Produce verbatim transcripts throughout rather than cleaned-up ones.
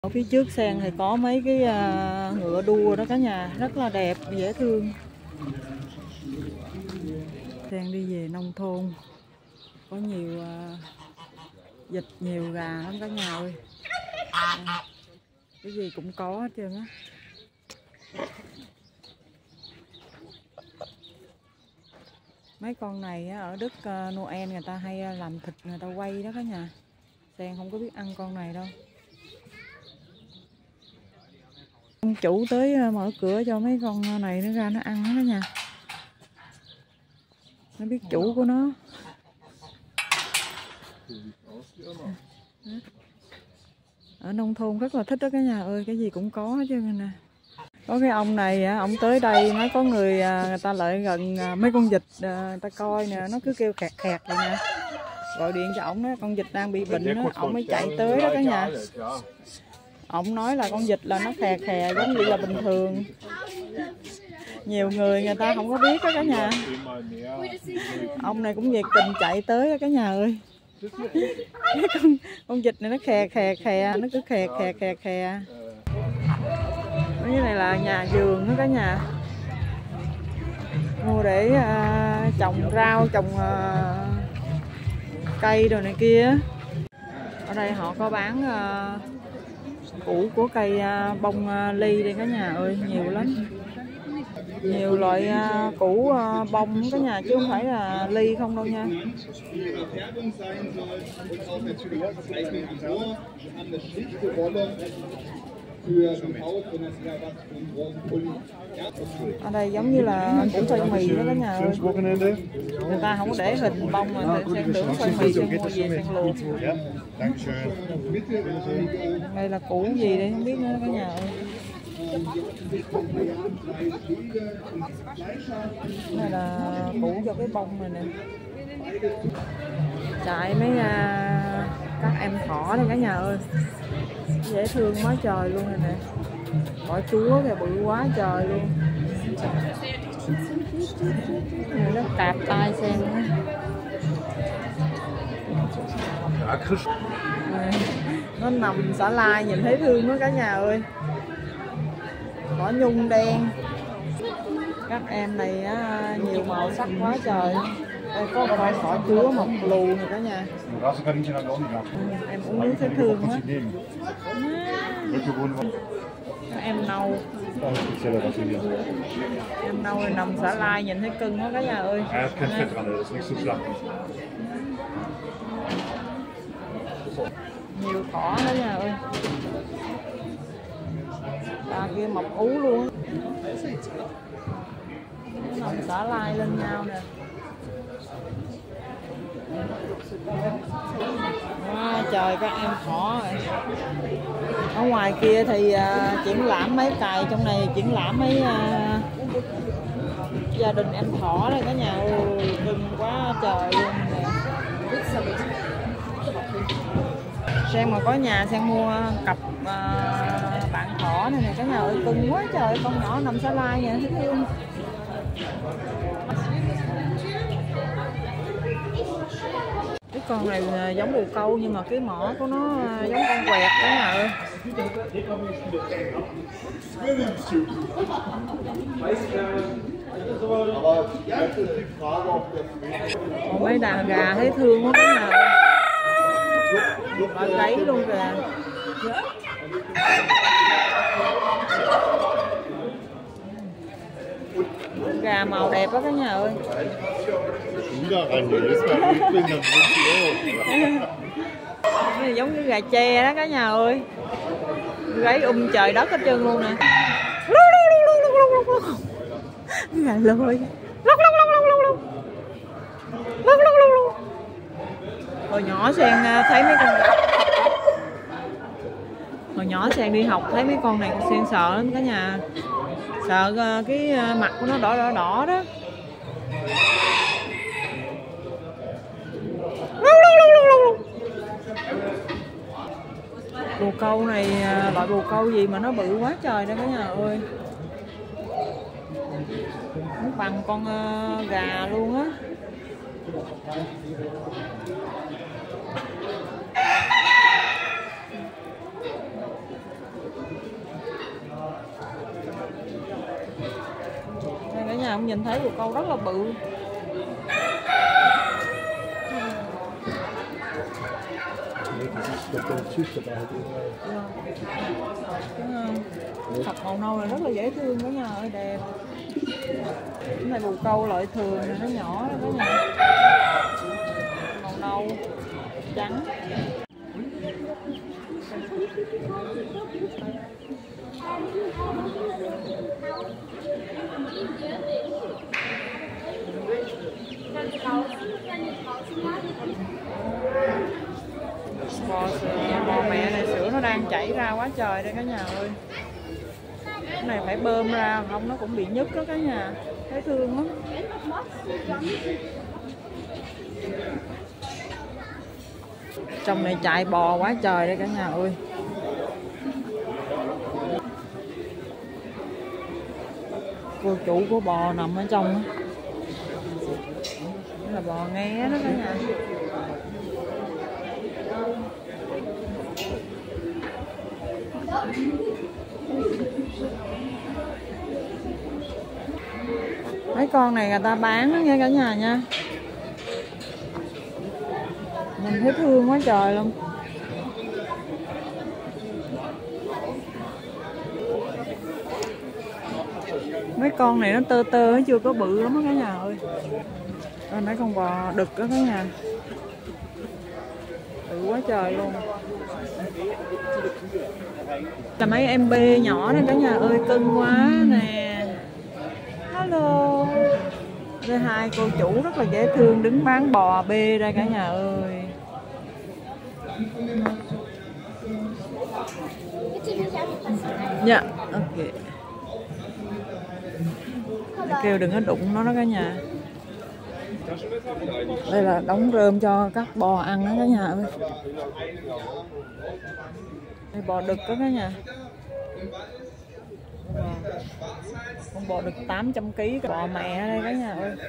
Ở phía trước Sen thì có mấy cái uh, ngựa đua đó cả nhà, rất là đẹp, dễ thương. Sen đi về nông thôn, có nhiều uh, vịt, nhiều gà lắm cả nhà ơi. À, cái gì cũng có hết trơn á. Mấy con này á, ở Đức uh, Noel người ta hay làm thịt người ta quay đó cả nhà. Sen không có biết ăn con này đâu. Ông chủ tới mở cửa cho mấy con này nó ra nó ăn đó nha. Nó biết chủ của nó. Ở nông thôn rất là thích đó cả nhà ơi, cái gì cũng có hết trơn nè. Có cái ông này ông tới đây nói có người người ta lại gần mấy con vịt, người ta coi nè, nó cứ kêu khẹt khẹt vậy nè. Gọi điện cho ổng đó, con vịt đang bị bệnh đó, ổng mới chạy tới đó cả nhà. Ông nói là con vịt là nó khè khè giống như là bình thường. Nhiều người người ta không có biết đó cả nhà. Ông này cũng nhiệt tình chạy tới đó cả nhà ơi. con, con vịt này nó khè khè khè, nó cứ khè khè khè khè. Cái này là nhà vườn đó cả nhà. Mua để uh, trồng rau, trồng uh, cây đồ này kia. Ở đây họ có bán uh, củ của cây bông ly đây cả nhà ơi, nhiều lắm. Nhiều loại củ bông cả nhà chứ không phải là ly không đâu nha. Ở đây giống như là củ khoai mì đó cả nhà ơi. Người ta không có để hình bông mà Sen tưởng khoai mì Sen mua về Sen luộc. Đây là củ gì đây không biết nữa cả nhà ơi. Đây là củ cho cái bông này nè. Chạy mấy uh, các em thỏ đây cả nhà ơi, dễ thương quá trời luôn này nè. Cỏ chúa kìa bự quá trời luôn. Này nó cạp tai Sen nữa. Nó nằm xả lai nhìn thấy thương quá cả nhà ơi. Cỏ nhung đen. Các em này á, nhiều màu sắc quá trời. Đây có con cỏ chúa mọc lù này cả nhà. Em uống nước thấy thương quá. Các em nâu. Em nâu này nằm xả lai nhìn thấy cưng quá cả nhà ơi. Nhiều cỏ đó nhà ơi. À kia mọc ú luôn. Nằm xả lai lên nhau nè. À, trời các em thỏ rồi. Ở ngoài kia thì uh, triển lãm mấy cài, trong này triển lãm mấy uh, gia đình em thỏ đây cả nhà ơi, cưng quá trời luôn nè. Sen mà có nhà Sen mua cặp uh, bạn thỏ này nè cả nhà ơi, cưng quá trời, con nhỏ nằm xả lai vậy thấy thương. Cái con này giống bồ câu nhưng mà cái mỏ của nó giống con quẹt cả nhà ơi. Còn mấy đàn gà thấy thương quá cả nhà ơi. Bà gáy luôn kìa. Gà màu đẹp quá cả nhà ơi. Này giống như gà tre đó cả nhà ơi. Gáy um trời đất hết trơn luôn nè. Gà lôi. Hồi nhỏ Sen thấy mấy con Hồi nhỏ Sen đi học thấy mấy con này Sen sợ lắm cả nhà. Sợ cái mặt của nó đỏ đỏ đỏ đó. Bồ câu này loại bồ câu gì mà nó bự quá trời đó cả nhà ơi. Nó bằng con gà luôn á. nhà không nhìn thấy bồ câu rất là bự. Cặp màu nâu này rất là dễ thương cả nhà ơi, đẹp. Cái này bồ câu loại thường này, nó nhỏ đó cả nhà. Màu nâu trắng. Bò, bò mẹ này sữa nó đang chảy ra quá trời đây cả nhà ơi. Cái này phải bơm ra không nó cũng bị nhức đó cả nhà, thấy thương lắm. Trong này chạy bò quá trời đây cả nhà ơi. Cô chủ của bò nằm ở trong đó. Đó là bò nghe đó cả nhà. Mấy con này người ta bán đó nghe cả nhà nha. Mình thấy thương quá trời luôn. Mấy con này nó tơ tơ, nó chưa có bự lắm đó cả nhà ơi. Rồi mấy con bò đực đó cả nhà. Bự quá trời luôn. Là mấy em bê nhỏ này cả nhà ơi, cưng quá nè. Hello. Đây hai cô chủ rất là dễ thương đứng bán bò bê đây cả nhà ơi. Dạ, ok. Kêu đừng có đụng nó đó cả nhà. Đây là đống rơm cho các bò ăn đó cả nhà ơi. Đây bò đực đó cả nhà. Con bò đực tám trăm ki lô gam, bò mẹ đây cả nhà ơi.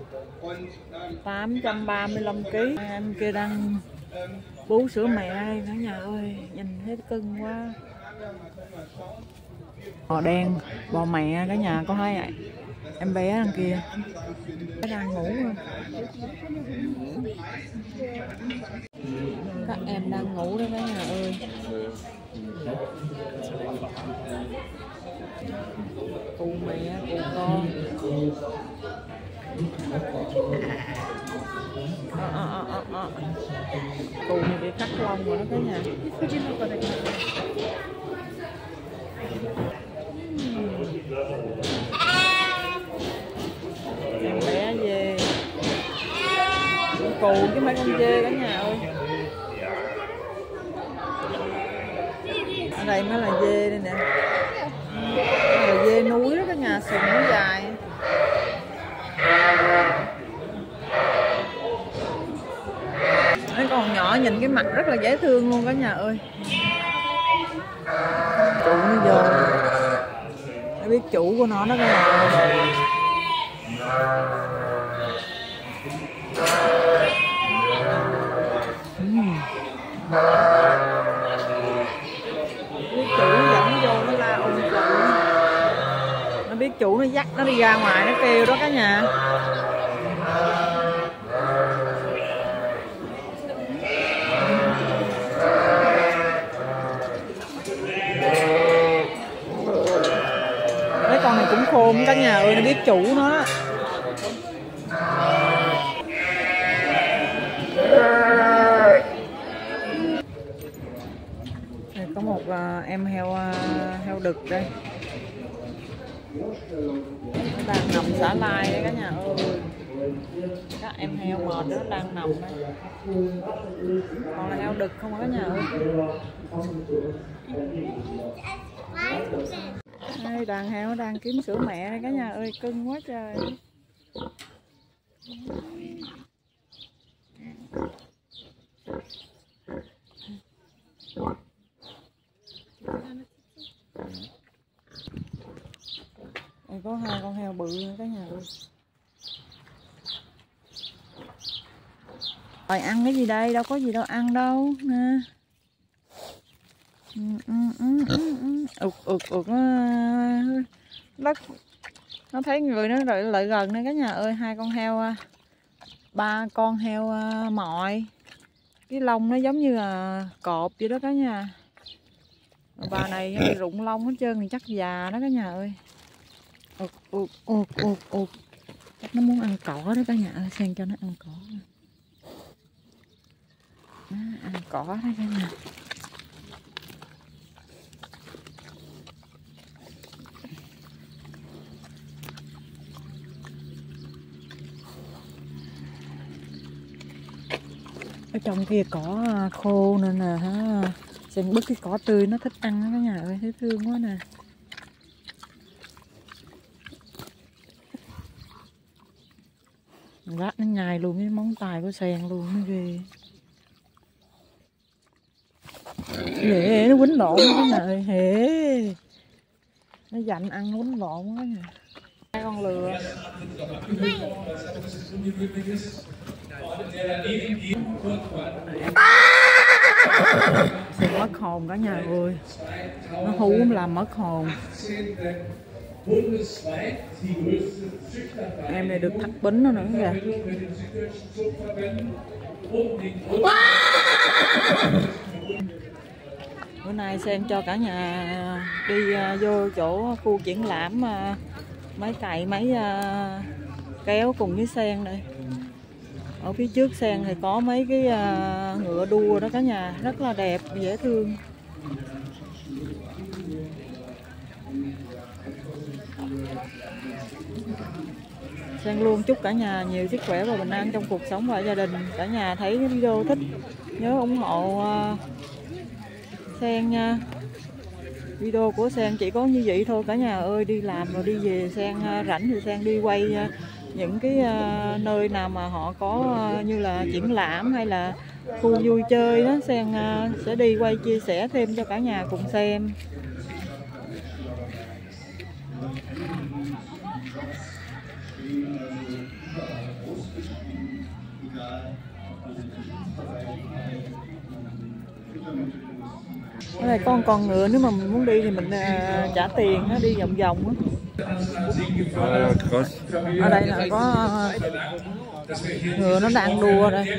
tám trăm ba mươi lăm ki lô gam. Em kia đang bú sữa mẹ đây cả nhà ơi, nhìn thấy cưng quá. Bò đen, bò mẹ cả nhà, có hai em bé đằng kia đang ngủ rồi. Các em đang ngủ đó cả nhà ơi. Cụ mẹ, cụ con. À, à, à, à. Cụ này bị cắt lông rồi đó cả nhà. Em bé dê. Cù với mấy con dê cả nhà ơi. Ở đây mới là dê đây nè. Đây là dê núi đó cả nhà, sừng nó dài. Mấy con nhỏ nhìn cái mặt rất là dễ thương luôn cả nhà ơi. Chủ nó vô. Nó biết chủ của nó đó cả nhà ơi. Biết chủ nó dẫn vô nó la ung chủ. Nó biết chủ nó dắt nó đi ra ngoài nó kêu đó cả nhà. Mấy con này cũng khôn cả nhà ơi, nó biết chủ nó đó. Đây có một uh, em heo uh, heo đực đây. Nó đang nằm xả lai đây cả nhà ơi. Các em heo mệt đó đang nằm đây. Còn là heo đực không cả nhà ơi. Đây đàn heo đang kiếm sữa mẹ đây cả nhà ơi, cưng quá trời. Đây có hai con heo bự nữa cả nhà ơi. Rồi ăn cái gì đây, đâu có gì đâu ăn đâu nè. Ừ, ừ, ừ, ừ, ừ. ụt ụt ụt đất Nó thấy người nó lại, lại gần nữa cả nhà ơi. Hai con heo, ba con heo mọi, cái lông nó giống như là cọp vậy đó cả nhà. Bà này nó bị rụng lông hết trơn thì chắc già đó cả nhà ơi. Ụt ụt ụt ụt ụt. Chắc nó muốn ăn cỏ đó cả nhà ơi, xem cho nó ăn cỏ. Đó, ăn cỏ đó cả nhà. Ở trong kia cỏ khô nên là ha, xem bớt cái cỏ tươi nó thích ăn đó cả nhà ơi, thấy thương quá nè. Lát nó nhai luôn cái móng tay của sen luôn, nó ghê. Lệ nó quýnh lộn đó cả nhà ơi, hề. Nó dành ăn nó quýnh lộn đó nha. Hai con lừa. Sẽ mất hồn cả nhà ơi. Nó hú làm mất hồn. Em này được thắt bính nó nữa kìa. Bữa nay xem cho cả nhà đi vô chỗ khu triển lãm máy cày, máy kéo cùng với sen đây. Ở phía trước sen thì có mấy cái ngựa đua đó cả nhà, rất là đẹp, dễ thương. Sen luôn chúc cả nhà nhiều sức khỏe và bình an trong cuộc sống và gia đình. Cả nhà thấy video thích nhớ ủng hộ Sen nha. Video của Sen chỉ có như vậy thôi cả nhà ơi. Đi làm rồi đi về, Sen rảnh thì Sen đi quay những cái nơi nào mà họ có như là triển lãm hay là khu vui chơi đó, Sen sẽ đi quay chia sẻ thêm cho cả nhà cùng xem. Ở đây con con ngựa, nếu mà mình muốn đi thì mình uh, trả tiền á, đi vòng vòng á. Ở đây là có uh, ngựa nó đang đua đây.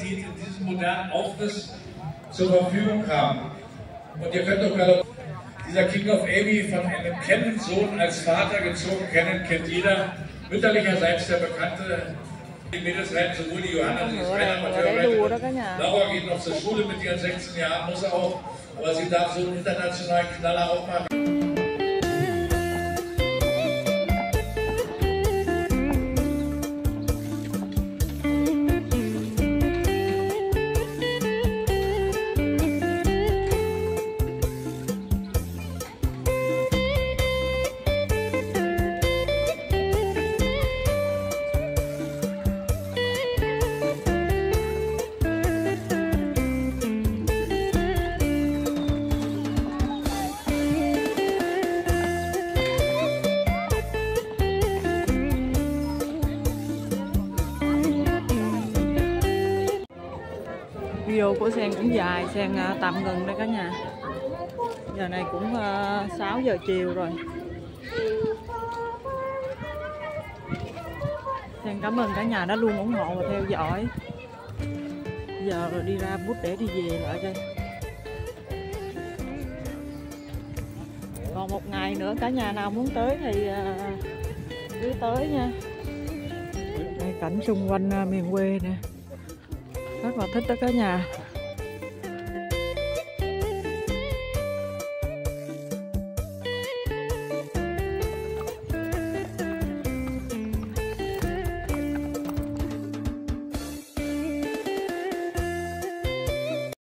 Dieser King of Amy von einem Kennensohn als Vater gezogen. Kennen kennt jeder. Mütterlicherseits der bekannte Mädels reiten sowohl die Johanna, die ist keine Amateurreiterin. Laura geht noch zur Schule mit ihren sechzehn Jahren, muss er auch, aber sie darf so einen internationalen Knaller auch mal. Video của Sen cũng dài, Sen tạm ngừng đây cả nhà. Giờ này cũng uh, sáu giờ chiều rồi. Sen cảm ơn cả nhà đã luôn ủng hộ và theo dõi. Giờ rồi đi ra bút để đi về lại đây. Còn một ngày nữa, cả nhà nào muốn tới thì uh, cứ tới nha. Đây, cảnh xung quanh uh, miền quê nè, rất là thích đó cả nhà.